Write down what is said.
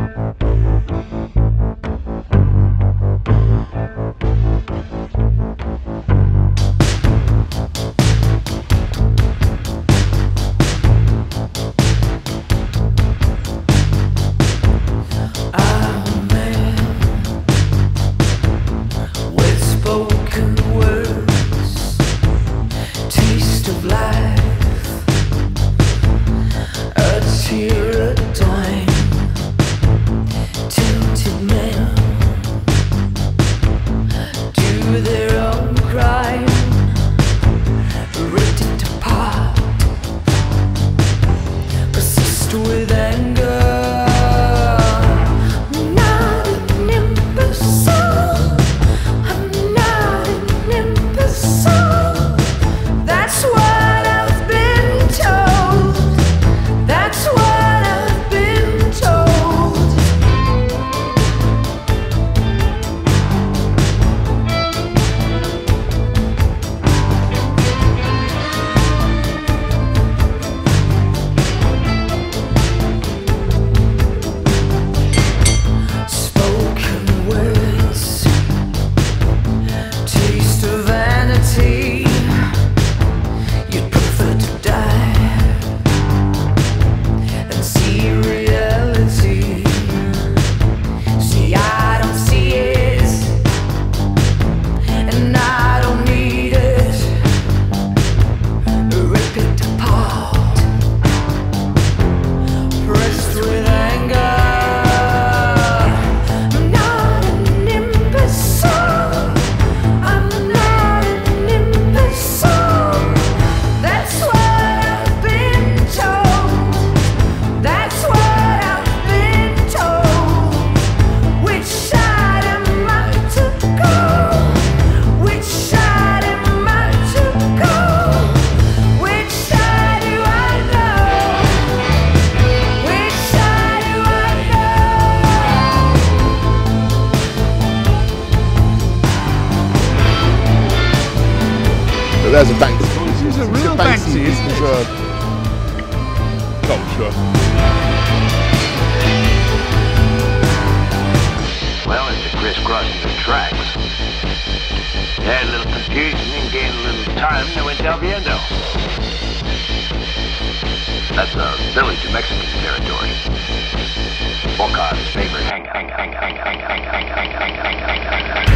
There's a Banksy. This is a real Banksy, isn't it? Culture. Well, it's a crisscrossing the tracks. They had a little confusion and gained a little time, they went del viendo. That's a village of Mexican territory. Boca's favorite hang.